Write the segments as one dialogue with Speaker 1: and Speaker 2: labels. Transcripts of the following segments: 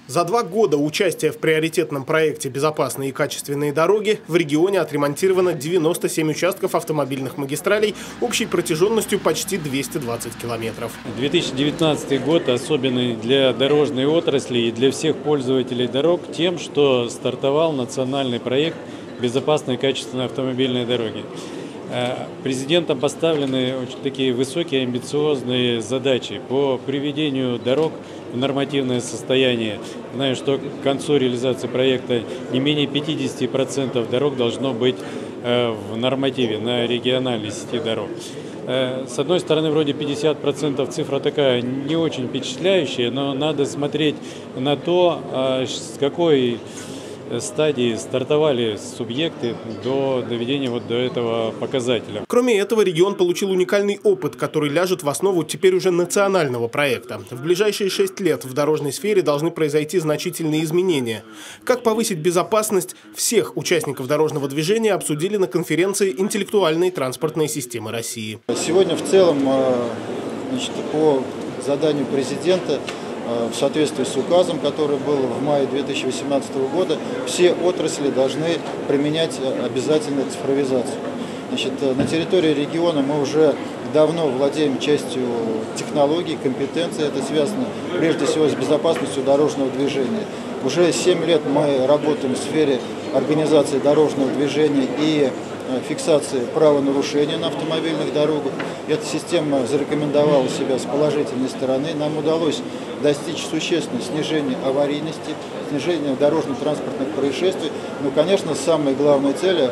Speaker 1: За 2 года участия в приоритетном проекте «Безопасные и качественные дороги» в регионе отремонтировано 97 участков автомобильных магистралей общей протяженностью почти 220 километров.
Speaker 2: 2019 год особенный для дорожной отрасли и для всех пользователей дорог тем, что стартовал национальный проект «Безопасные и качественные автомобильные дороги». Президентом поставлены очень такие высокие амбициозные задачи по приведению дорог в нормативное состояние. Знаю, что к концу реализации проекта не менее 50% дорог должно быть в нормативе на региональной сети дорог. С одной стороны, вроде 50% цифра такая не очень впечатляющая, но надо смотреть на то, с какой стадии стартовали субъекты до доведения до этого показателя.
Speaker 1: Кроме этого, регион получил уникальный опыт, который ляжет в основу теперь уже национального проекта. В ближайшие 6 лет в дорожной сфере должны произойти значительные изменения. Как повысить безопасность всех участников дорожного движения обсудили на конференции «Интеллектуальные транспортные системы России».
Speaker 3: Сегодня в целом, по заданию президента, в соответствии с указом, который был в мае 2018 года, все отрасли должны применять обязательно цифровизацию. На территории региона мы уже давно владеем частью технологий, компетенций. Это связано прежде всего с безопасностью дорожного движения. Уже 7 лет мы работаем в сфере организации дорожного движения и фиксации правонарушения на автомобильных дорогах. Эта система зарекомендовала себя с положительной стороны. Нам удалось достичь существенного снижения аварийности, снижения дорожно-транспортных происшествий. Но, конечно, самая главная цель,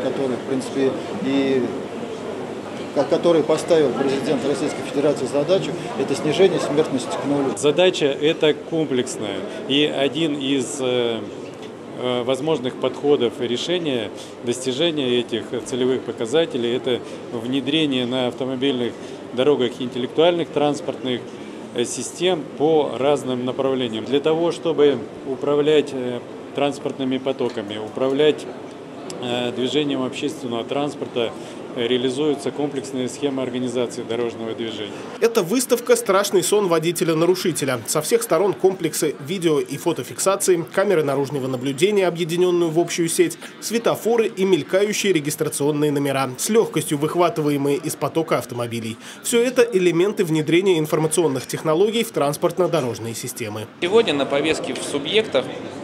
Speaker 3: которой поставил президент Российской Федерации задачу, это снижение смертности к нулю.
Speaker 2: Задача эта комплексная. И один из возможных подходов и решения достижения этих целевых показателей – это внедрение на автомобильных дорогах интеллектуальных транспортных систем по разным направлениям. Для того, чтобы управлять транспортными потоками, управлять движением общественного транспорта, реализуются комплексные схемы организации дорожного движения.
Speaker 1: Это выставка «Страшный сон водителя-нарушителя». Со всех сторон комплексы видео- и фотофиксации, камеры наружного наблюдения, объединенную в общую сеть, светофоры и мелькающие регистрационные номера, с легкостью выхватываемые из потока автомобилей. Все это элементы внедрения информационных технологий в транспортно-дорожные системы.
Speaker 4: Сегодня на повестке в субъектах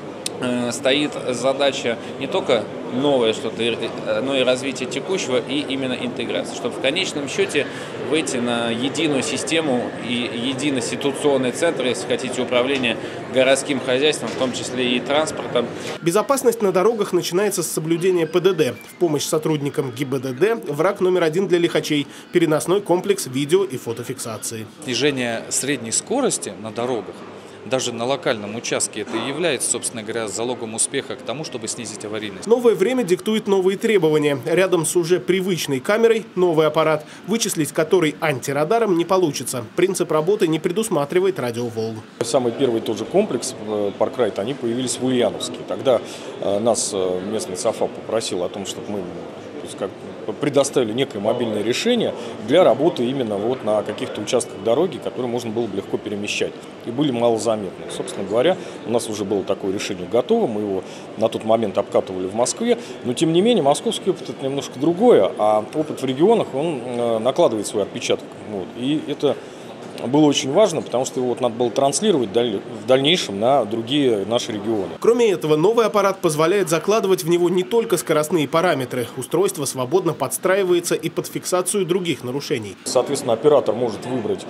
Speaker 4: стоит задача не только новое что-то, но и развитие текущего и именно интеграции, чтобы в конечном счете выйти на единую систему и единый ситуационный центр, если хотите, управления городским хозяйством, в том числе и транспортом.
Speaker 1: Безопасность на дорогах начинается с соблюдения ПДД. В помощь сотрудникам ГИБДД враг номер 1 для лихачей – переносной комплекс видео и фотофиксации.
Speaker 5: Снижение средней скорости на дорогах, даже на локальном участке, это и является, собственно говоря, залогом успеха к тому, чтобы снизить аварийность.
Speaker 1: Новое время диктует новые требования. Рядом с уже привычной камерой новый аппарат, вычислить который антирадаром не получится. Принцип работы не предусматривает радиоволн.
Speaker 6: Самый первый тот же комплекс Паркрайт, они появились в Ульяновске. Тогда нас местный САФА попросил о том, чтобы мы предоставили некое мобильное решение для работы именно на каких-то участках дороги, которые можно было бы легко перемещать и были малозаметны. Собственно говоря, у нас уже было такое решение готово, мы его на тот момент обкатывали в Москве, но тем не менее московский опыт это немножко другое, а опыт в регионах он накладывает свой отпечаток. И это было очень важно, потому что его надо было транслировать в дальнейшем на другие наши регионы.
Speaker 1: Кроме этого, новый аппарат позволяет закладывать в него не только скоростные параметры. Устройство свободно подстраивается и под фиксацию других нарушений.
Speaker 6: Соответственно, оператор может выбрать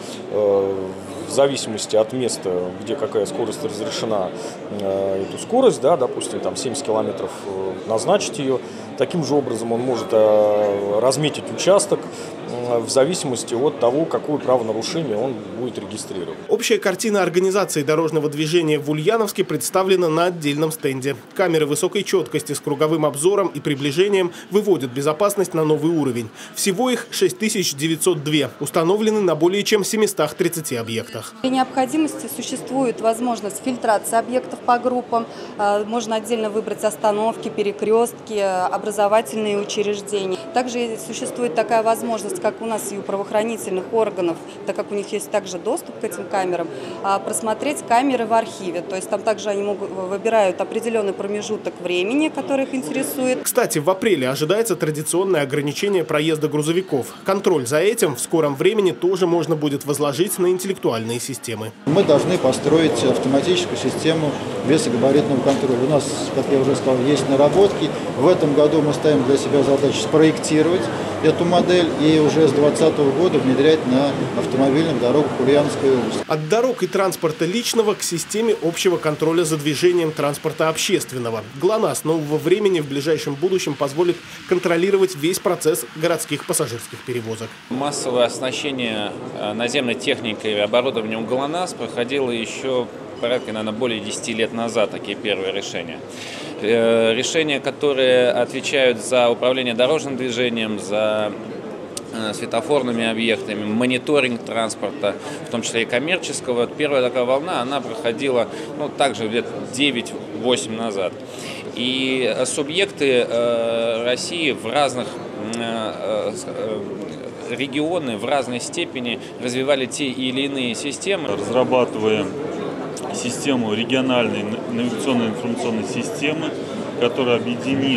Speaker 6: в зависимости от места, где какая скорость разрешена, эту скорость, допустим, 70 километров, назначить ее. Таким же образом он может разметить участок в зависимости от того, какое правонарушение он будет регистрировать.
Speaker 1: Общая картина организации дорожного движения в Ульяновске представлена на отдельном стенде. Камеры высокой четкости с круговым обзором и приближением выводят безопасность на новый уровень. Всего их 6902, установлены на более чем 730 объектах.
Speaker 7: При необходимости существует возможность фильтрации объектов по группам. Можно отдельно выбрать остановки, перекрестки, образовательные учреждения. Также существует такая возможность, как у нас и у правоохранительных органов, так как у них есть также доступ к этим камерам, просмотреть камеры в архиве. То есть там также они выбирают определенный промежуток времени, который их интересует.
Speaker 1: Кстати, в апреле ожидается традиционное ограничение проезда грузовиков. Контроль за этим в скором времени тоже можно будет возложить на интеллектуальные системы.
Speaker 3: Мы должны построить автоматическую систему весогабаритного контроля. У нас, как я уже сказал, есть наработки. В этом году мы ставим для себя задачу спроектировать эту модель и уже с 2020 года внедрять на автомобильных дорогах Ульяновской области.
Speaker 1: От дорог и транспорта личного к системе общего контроля за движением транспорта общественного. ГЛОНАСС нового времени в ближайшем будущем позволит контролировать весь процесс городских пассажирских перевозок.
Speaker 4: Массовое оснащение наземной техникой и оборудованием ГЛОНАСС проходило еще порядка, наверное, более 10 лет назад, такие первые решения. Решения, которые отвечают за управление дорожным движением, за светофорными объектами, мониторинг транспорта, в том числе и коммерческого. Первая такая волна, она проходила также лет 9-8 назад. И субъекты России в разных регионы в разной степени развивали те или иные системы.
Speaker 8: Разрабатываем систему региональной навигационной информационной системы, которая объединит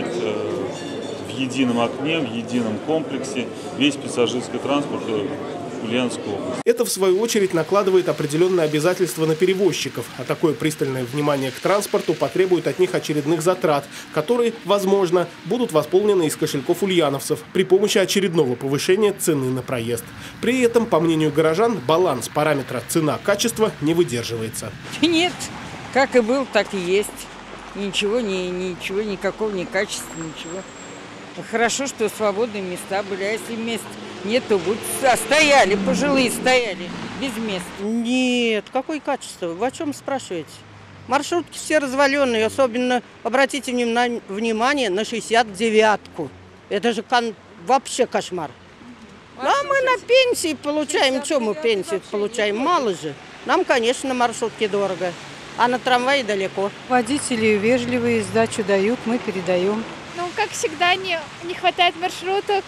Speaker 8: в едином окне, в едином комплексе весь пассажирский транспорт Ульяновской области.
Speaker 1: Это, в свою очередь, накладывает определенные обязательства на перевозчиков, а такое пристальное внимание к транспорту потребует от них очередных затрат, которые, возможно, будут восполнены из кошельков ульяновцев при помощи очередного повышения цены на проезд. При этом, по мнению горожан, баланс параметра цена-качество не выдерживается.
Speaker 9: Нет, как и был, так и есть. Ничего, никакого, ни качества, ничего. Хорошо, что свободные места были, а если мест нет, то будут стояли, пожилые стояли, без мест.
Speaker 10: Нет, какое качество? Вы о чем спрашиваете? Маршрутки все разваленные, особенно обратите внимание на 69-ку. Это же вообще кошмар. А мы на пенсии получаем. Что мы пенсию получаем? Мало же. Нам, конечно, на маршрутке дорого, а на трамвае далеко.
Speaker 11: Водители вежливые, сдачу дают, мы передаем.
Speaker 12: Как всегда, не хватает маршруток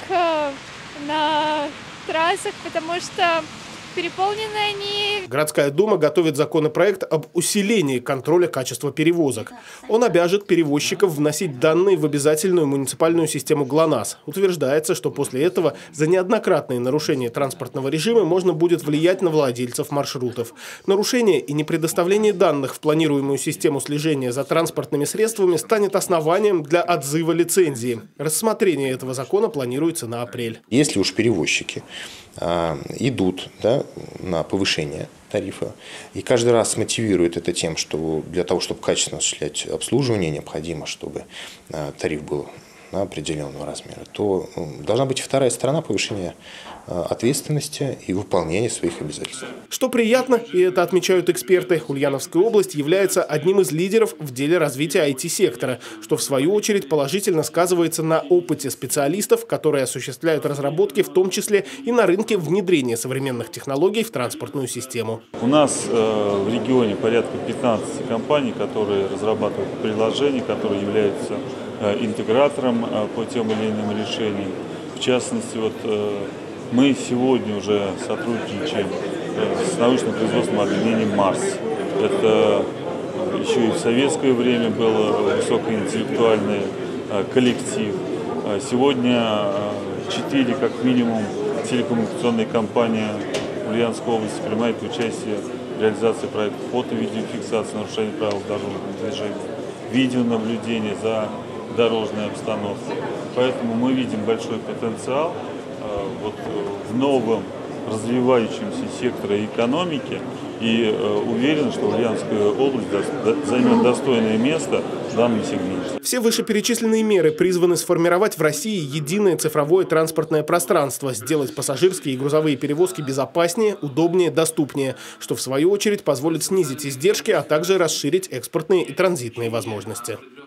Speaker 12: на трассах, потому что переполнены они.
Speaker 1: Городская дума готовит законопроект об усилении контроля качества перевозок. Он обяжет перевозчиков вносить данные в обязательную муниципальную систему ГЛОНАСС. Утверждается, что после этого за неоднократные нарушения транспортного режима можно будет влиять на владельцев маршрутов. Нарушение и непредоставление данных в планируемую систему слежения за транспортными средствами станет основанием для отзыва лицензии. Рассмотрение этого закона планируется на апрель.
Speaker 13: Если уж перевозчики идут на повышение тарифа и каждый раз мотивируют это тем, что для того, чтобы качественно осуществлять обслуживание, необходимо, чтобы тариф был определенного размера, то должна быть и вторая сторона повышения ответственности и выполнения своих обязательств.
Speaker 1: Что приятно, и это отмечают эксперты, Ульяновская область является одним из лидеров в деле развития IT-сектора, что в свою очередь положительно сказывается на опыте специалистов, которые осуществляют разработки, в том числе и на рынке внедрения современных технологий в транспортную систему.
Speaker 8: У нас в регионе порядка 15 компаний, которые разрабатывают приложения, которые являются интегратором по тем или иным решениям. В частности, мы сегодня уже сотрудничаем с научным производственным объединением «Марс». Это еще и в советское время был высокоинтеллектуальный коллектив. Сегодня 4, как минимум, телекоммуникационные компании Ульяновской области принимают участие в реализации проектов фото-видеофиксации нарушений правил дорожного движения, видеонаблюдения за дорожной обстановкой. Поэтому мы видим большой потенциал в новом развивающемся секторе экономики и уверен, что Ульяновская область займет достойное место в данном сегменте.
Speaker 1: Все вышеперечисленные меры призваны сформировать в России единое цифровое транспортное пространство, сделать пассажирские и грузовые перевозки безопаснее, удобнее, доступнее, что в свою очередь позволит снизить издержки, а также расширить экспортные и транзитные возможности.